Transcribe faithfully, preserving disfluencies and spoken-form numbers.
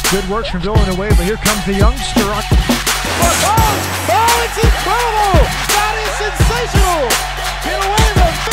Good work from Villanueva. Here comes the youngster. Oh, oh, it's incredible! That is sensational! Villanueva